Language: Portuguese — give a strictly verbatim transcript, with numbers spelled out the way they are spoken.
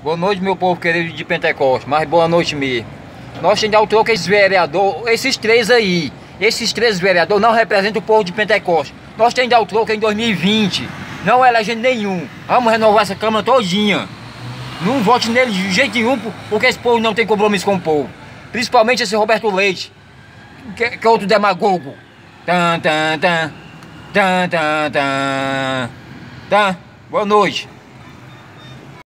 Boa noite, meu povo querido de Pentecoste, mas boa noite mesmo. Nós temos que dar o troco a esses vereadores, esses três aí. Esses três vereadores não representam o povo de Pentecoste. Nós temos que dar o troco em dois mil e vinte. Não elegendo nenhum. Vamos renovar essa Câmara todinha. Não vote nele de jeito nenhum, porque esse povo não tem compromisso com o povo. Principalmente esse Roberto Leite, que, que é outro demagogo. Tan, tan, tan. Tan, tan, tan. Tá? Boa noite.